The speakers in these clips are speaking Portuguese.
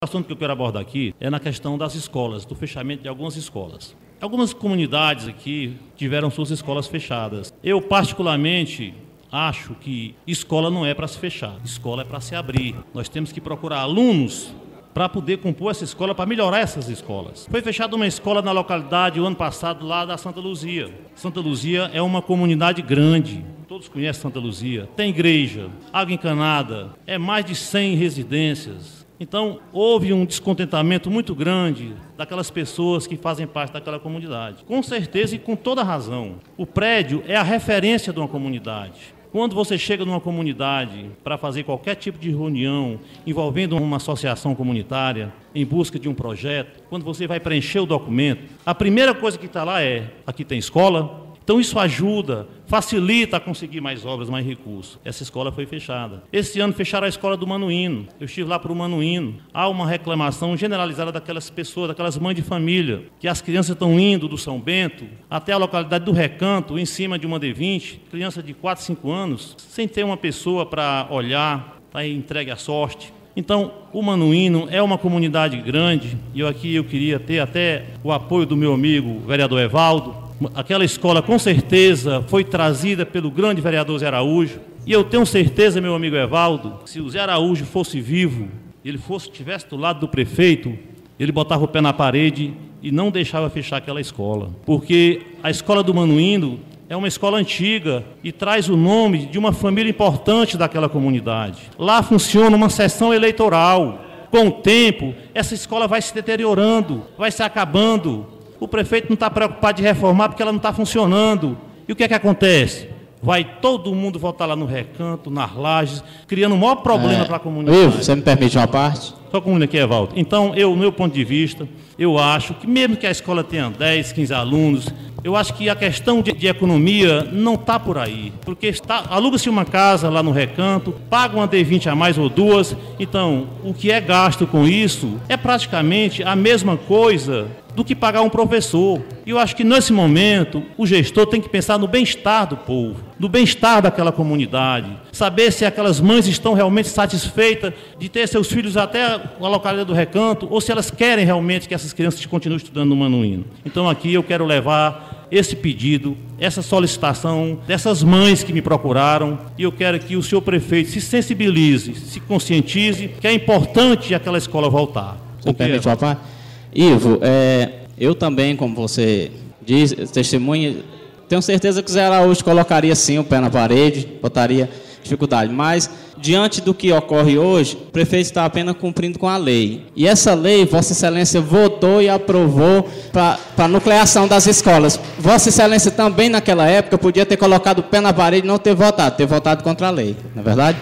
O assunto que eu quero abordar aqui é na questão das escolas, do fechamento de algumas escolas. Algumas comunidades aqui tiveram suas escolas fechadas. Eu, particularmente, acho que escola não é para se fechar, escola é para se abrir. Nós temos que procurar alunos para poder compor essa escola, para melhorar essas escolas. Foi fechada uma escola na localidade o ano passado, lá da Santa Luzia. Santa Luzia é uma comunidade grande, todos conhecem Santa Luzia. Tem igreja, água encanada, é mais de 100 residências. Então, houve um descontentamento muito grande daquelas pessoas que fazem parte daquela comunidade. Com certeza e com toda razão. O prédio é a referência de uma comunidade. Quando você chega numa comunidade para fazer qualquer tipo de reunião envolvendo uma associação comunitária em busca de um projeto, quando você vai preencher o documento, a primeira coisa que está lá é: aqui tem escola. Então isso ajuda, facilita a conseguir mais obras, mais recursos. Essa escola foi fechada. Esse ano fecharam a escola do Manuíno. Eu estive lá para o Manuíno. Há uma reclamação generalizada daquelas pessoas, daquelas mães de família, que as crianças estão indo do São Bento até a localidade do Recanto, em cima de uma D20, criança de 4, 5 anos, sem ter uma pessoa para olhar, está entregue à sorte. Então, o Manuíno é uma comunidade grande, e eu queria ter até o apoio do meu amigo, o vereador Evaldo. Aquela escola, com certeza, foi trazida pelo grande vereador Zé Araújo. E eu tenho certeza, meu amigo Evaldo, se o Zé Araújo fosse vivo, estivesse do lado do prefeito, ele botava o pé na parede e não deixava fechar aquela escola. Porque a escola do Manuíno é uma escola antiga e traz o nome de uma família importante daquela comunidade. Lá funciona uma sessão eleitoral. Com o tempo, essa escola vai se deteriorando, vai se acabando. O prefeito não está preocupado de reformar porque ela não está funcionando. E o que é que acontece? Vai todo mundo voltar lá no Recanto, nas lajes, criando o maior problema para a comunidade. Ivo, você me permite uma parte? Só comunica aqui, Evaldo. Então, no meu ponto de vista, eu acho que mesmo que a escola tenha 10, 15 alunos, eu acho que a questão de economia não está por aí. Porque aluga-se uma casa lá no Recanto, paga uma D20 a mais ou duas, então o que é gasto com isso é praticamente a mesma coisa do que pagar um professor. E eu acho que nesse momento o gestor tem que pensar no bem-estar do povo, no bem-estar daquela comunidade, saber se aquelas mães estão realmente satisfeitas de ter seus filhos até a localidade do Recanto, ou se elas querem realmente que essas crianças continuem estudando no Manuíno. Então aqui eu quero levar esse pedido, essa solicitação dessas mães que me procuraram, e eu quero que o senhor prefeito se sensibilize, se conscientize que é importante aquela escola voltar. Você permite uma parte? Ivo, eu também, como você diz, testemunha, tenho certeza que o Zé Araújo colocaria sim o pé na parede, botaria dificuldade, mas diante do que ocorre hoje, o prefeito está apenas cumprindo com a lei. E essa lei, Vossa Excelência votou e aprovou para a nucleação das escolas. Vossa Excelência também naquela época podia ter colocado o pé na parede e não ter votado contra a lei, não é verdade?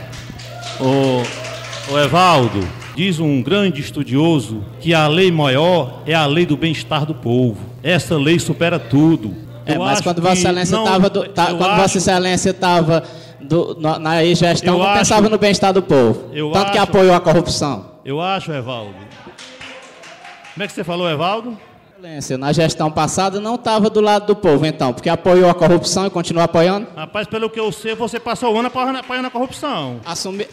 Ô Evaldo, diz um grande estudioso que a lei maior é a lei do bem-estar do povo. Essa lei supera tudo. Mas quando Vossa Excelência estava na gestão, não pensava no bem-estar do povo. Tanto que apoiou a corrupção. Eu acho, Evaldo. Como é que você falou, Evaldo? Na gestão passada não estava do lado do povo, então, porque apoiou a corrupção e continua apoiando? Rapaz, pelo que eu sei, você passou o ano apoiando a corrupção. Assumi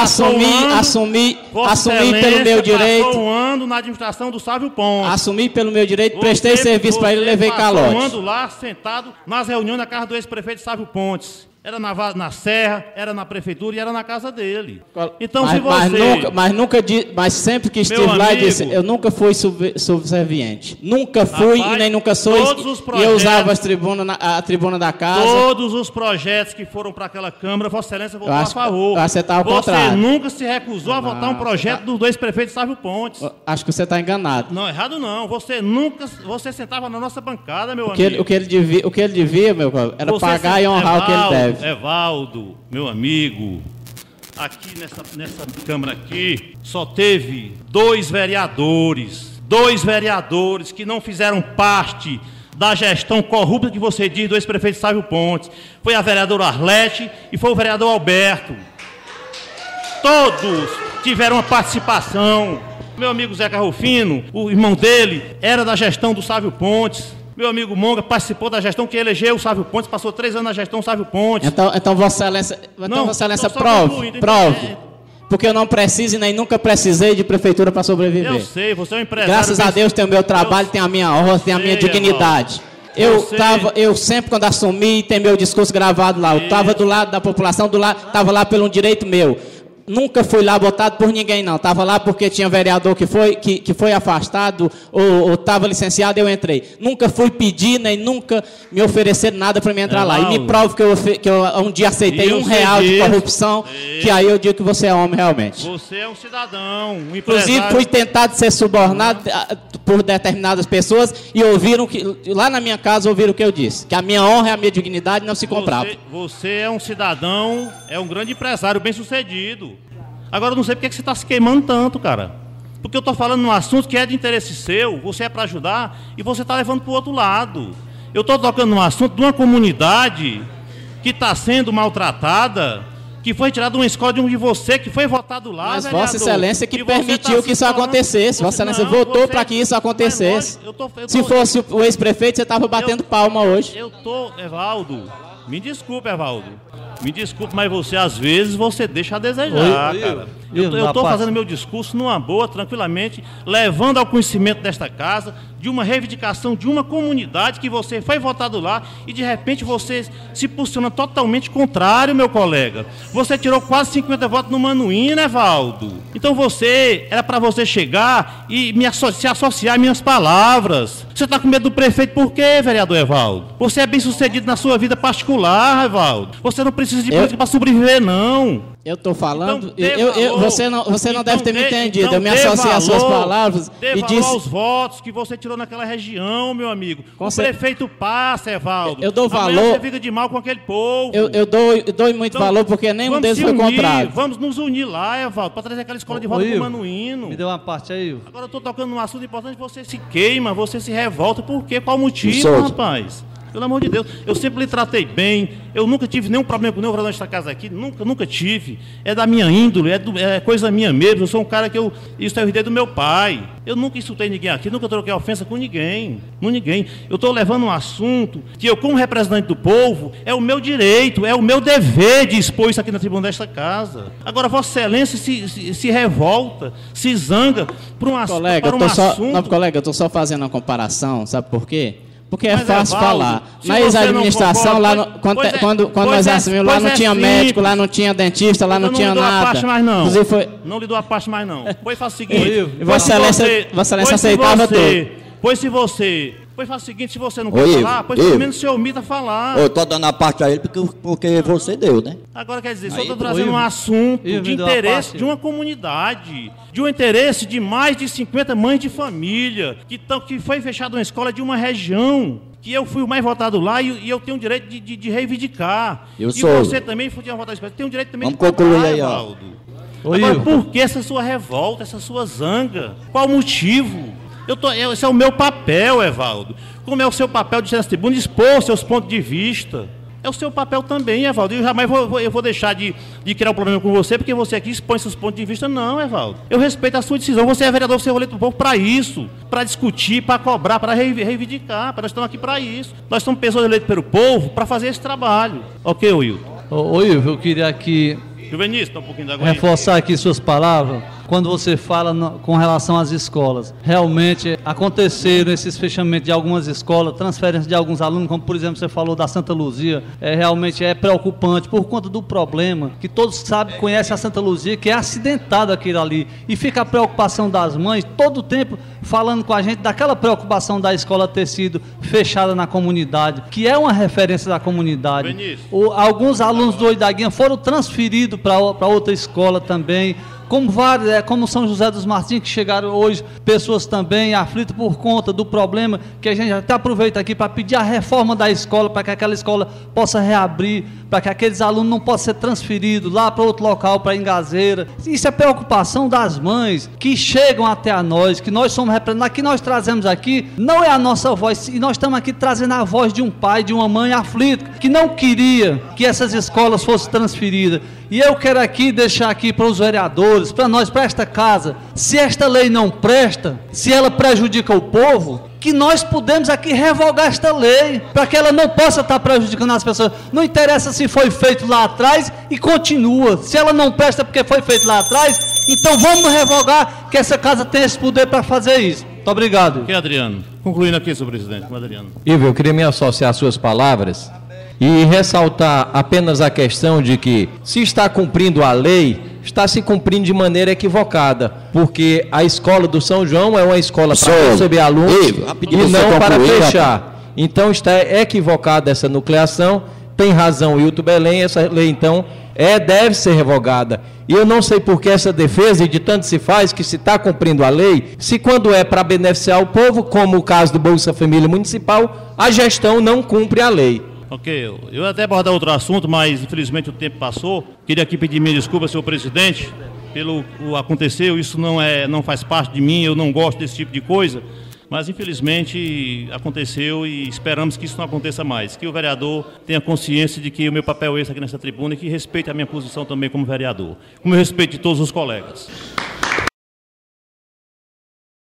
pelo meu direito. Passou um ano na administração do Sávio Pontes. Assumi pelo meu direito, prestei serviço para ele e levei calote. Passou um ano lá, sentado nas reuniões na casa do ex-prefeito Sávio Pontes. Era na Serra, era na prefeitura e era na casa dele. Então, mas sempre que estive lá, disse, eu nunca fui subserviente. Nunca fui, rapaz, e nem nunca sou. E eu usava a tribuna da casa. Todos os projetos que foram para aquela Câmara, Vossa Excelência votou a favor. Você nunca se recusou a votar um projeto do ex-prefeito Sávio Pontes. Acho que você está enganado. Não, errado não. Você sentava na nossa bancada, meu amigo. O que ele devia, meu, era pagar e honrar o que ele deve. Evaldo, meu amigo, aqui nessa Câmara aqui, só teve dois vereadores que não fizeram parte da gestão corrupta que você diz do ex-prefeito Sávio Pontes. Foi a vereadora Arlete e foi o vereador Alberto. Todos tiveram uma participação. Meu amigo Zeca Rufino, o irmão dele, era da gestão do Sávio Pontes. Meu amigo Monga participou da gestão que elegeu o Sávio Pontes, passou 3 anos na gestão Sávio Pontes. Então Vossa Excelência, prove. porque eu não preciso e nem nunca precisei de prefeitura para sobreviver. Eu sei, você é um empresário. Graças a Deus tenho o meu trabalho, tenho a minha honra, tenho a minha dignidade. Eu sempre, quando assumi, tem meu discurso gravado lá. Eu estava do lado da população, estava lá pelo direito meu. Nunca fui lá votado por ninguém, não. Estava lá porque tinha vereador que foi afastado ou estava licenciado, eu entrei. Nunca fui pedir, nem nunca me ofereceram nada para me entrar lá. E me prove que eu um dia aceitei R$1 de corrupção, que aí eu digo que você é homem realmente. Você é um cidadão, um empresário. Inclusive, fui tentado ser subornado por determinadas pessoas e ouviram que, lá na minha casa, ouviram o que eu disse. Que a minha honra e a minha dignidade não se compravam. Você é um cidadão, é um grande empresário, bem-sucedido. Agora eu não sei porque você está se queimando tanto, cara. Porque eu estou falando num assunto que é de interesse seu, você é para ajudar, e você está levando para o outro lado. Eu estou tocando num assunto de uma comunidade que está sendo maltratada, que foi tirada de uma escola de você, que foi votado lá, mas vereador, Vossa Excelência que permitiu que isso acontecesse. Vossa Excelência votou para que isso acontecesse. Se fosse o ex-prefeito, você estava batendo palma hoje. Evaldo, me desculpe, Evaldo. Me desculpe, mas você, às vezes, você deixa a desejar, cara. Eu estou fazendo meu discurso numa boa, tranquilamente, levando ao conhecimento desta casa, de uma reivindicação de uma comunidade que você foi votado lá e, de repente, você se posiciona totalmente contrário, meu colega. Você tirou quase 50 votos no Manuína, Evaldo. Então, era para você chegar e se associar às minhas palavras. Você está com medo do prefeito por quê, vereador Evaldo? Você é bem-sucedido na sua vida particular, Evaldo. Você não precisa de política para sobreviver, não. Eu estou falando, você não deve ter me entendido. Eu me associei às suas palavras e disse aos votos que você tirou naquela região, meu amigo. O prefeito passa, Evaldo. Eu dou valor. Você fica de mal com aquele povo. Eu dou muito valor porque nenhum deles foi comprado. Vamos nos unir lá, Evaldo, para trazer aquela escola de volta para o Manuíno. Me deu uma parte aí, Ivo. Agora eu estou tocando num assunto importante, você se queima, você se revolta. Por quê? Qual o motivo, rapaz? Pelo amor de Deus, eu sempre lhe tratei bem, eu nunca tive nenhum problema com nenhum vereador desta casa aqui, nunca tive. É da minha índole, é coisa minha mesmo, eu sou um cara que isso é o herdei do meu pai. Eu nunca insultei ninguém aqui, nunca troquei ofensa com ninguém. Eu estou levando um assunto que eu, como representante do povo, é o meu direito, é o meu dever de expor isso aqui na tribuna desta casa. Agora, Vossa Excelência se revolta, se zanga por um assunto. Colega, eu estou só fazendo uma comparação, sabe por quê? Porque é fácil falar. Mas a administração, quando nós assumimos, lá não tinha médico, lá não tinha dentista, lá não tinha nada. Não lhe dou a parte mais não. Pois faz o seguinte. Vossa Excelência aceitava tudo. Pois faz o seguinte, se você não quer falar, pois pelo menos se omita falar. Eu estou dando a parte a ele porque você deu, né? Agora quer dizer, só estou trazendo um assunto de interesse de uma comunidade, de um interesse de mais de 50 mães de família, que foi fechada uma escola de uma região, que eu fui o mais votado lá e eu tenho o direito de reivindicar. Você também foi votado, tem o direito também de concluir aí, Evaldo. Agora, por que essa sua revolta, essa sua zanga? Qual o motivo? Esse é o meu papel, Evaldo. Como é o seu papel de nessa tribuna, expor seus pontos de vista. É o seu papel também, Evaldo. Eu jamais vou deixar de criar um problema com você, porque você aqui expõe seus pontos de vista. Não, Evaldo. Eu respeito a sua decisão. Você é vereador, você é eleito do povo para isso. Para discutir, para cobrar, para reivindicar. Nós estamos aqui para isso. Nós somos pessoas eleitas pelo povo para fazer esse trabalho. Ok, Wilton? Ô, Ivo, eu queria aqui Juvenista, um pouquinho da água. Reforçar aqui suas palavras. Quando você fala com relação às escolas, realmente aconteceram esses fechamentos de algumas escolas, transferência de alguns alunos, como por exemplo você falou da Santa Luzia, realmente é preocupante por conta do problema, que todos sabem, conhecem a Santa Luzia, que é acidentado aquilo ali, e fica a preocupação das mães, todo o tempo falando com a gente daquela preocupação da escola ter sido fechada na comunidade, que é uma referência da comunidade. Alguns alunos do Oidaguinha foram transferidos para outra escola também, como São José dos Martins, que chegaram hoje pessoas também aflitas por conta do problema, que a gente até aproveita aqui para pedir a reforma da escola, para que aquela escola possa reabrir, para que aqueles alunos não possam ser transferidos lá para outro local, para Engazeira. Isso é preocupação das mães que chegam até a nós, que nós somos representantes, que nós trazemos aqui, não é a nossa voz, e nós estamos aqui trazendo a voz de um pai, de uma mãe aflita, que não queria que essas escolas fossem transferidas. E eu quero aqui deixar aqui para os vereadores, para nós, para esta casa, se esta lei não presta, se ela prejudica o povo, que nós podemos aqui revogar esta lei, para que ela não possa estar prejudicando as pessoas. Não interessa se foi feito lá atrás e continua. Se ela não presta porque foi feito lá atrás, então vamos revogar, que essa casa tem esse poder para fazer isso. Muito obrigado. Ok, Adriano. Concluindo aqui, senhor presidente, com o Adriano. Ivo, eu queria me associar às suas palavras e ressaltar apenas a questão de que, se está cumprindo a lei, está se cumprindo de maneira equivocada, porque a escola do São João é uma escola para receber alunos e não para fechar. Então está equivocada essa nucleação, tem razão o Hilton Belém, essa lei então deve ser revogada. E eu não sei por que essa defesa, e de tanto se faz, que se está cumprindo a lei, se quando é para beneficiar o povo, como o caso do Bolsa Família Municipal, a gestão não cumpre a lei. Ok, eu até abordar outro assunto, mas infelizmente o tempo passou. Queria aqui pedir minha desculpa, senhor presidente, pelo que aconteceu. Isso não faz parte de mim, eu não gosto desse tipo de coisa, mas infelizmente aconteceu e esperamos que isso não aconteça mais. Que o vereador tenha consciência de que o meu papel é esse aqui nessa tribuna e que respeite a minha posição também como vereador, como eu respeito de todos os colegas.